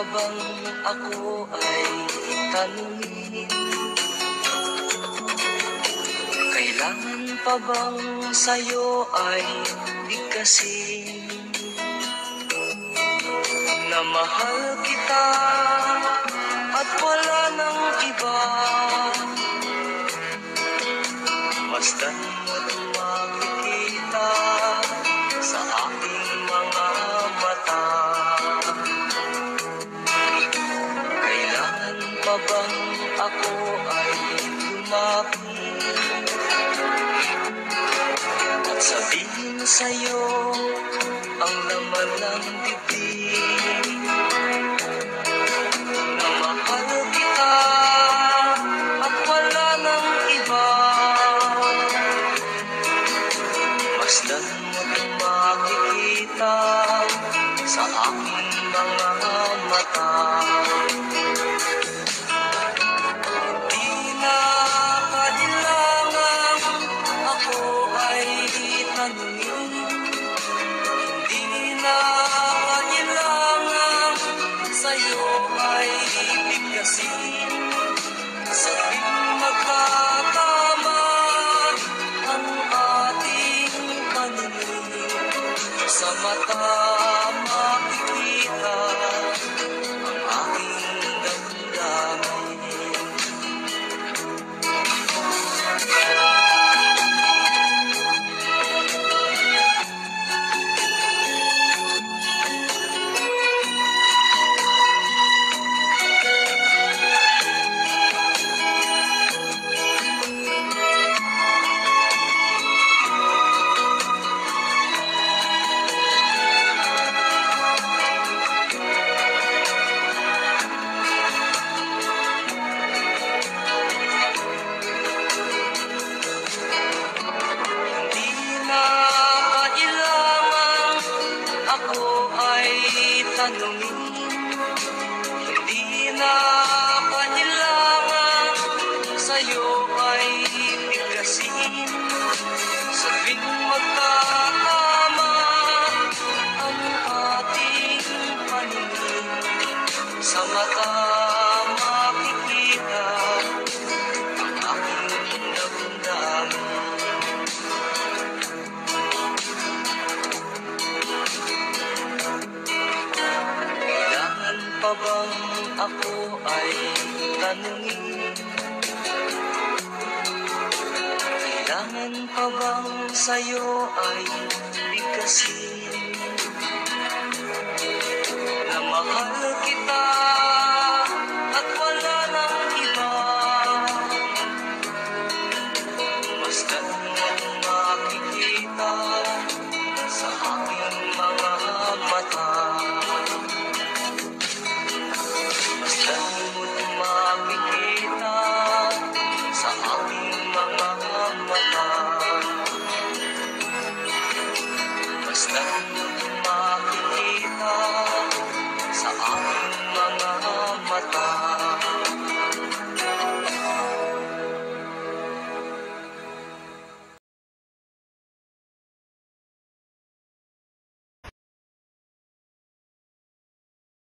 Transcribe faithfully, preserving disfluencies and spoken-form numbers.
bang ako ay tanungin? Kailangan pa bang sa'yo ay bigkasin? Na mahal kita at wala nang iba. Masdan mo't makikita sa aking mga mata. Kailangan pa bang ako ay lumapit at sabihin sa'yo ang laman ng bibig? Na mahal kita at wala nang iba. Masdan mo't makikita sa aking mga mata. Hindi na kailangan ako ay tanungin. Hindi na kailangan sa'yo ay bigkasin. Sa tuwing magkatama ang ating paningin, sa mata makikita ang aking damdamin. Hindi na kailangan sa'yo ay bigkasin. Sa tuwing magkatama ang ating paningin, sa mata makikita ang aking damdamin. Pa bang ako ay tanungin? Kailangan pa bang sa'yo ay bigkasin? Na mahal kita at wala nang iba. Masdan mo't makikita sa aking mga mata. Makikita sa aking mga mata. Basta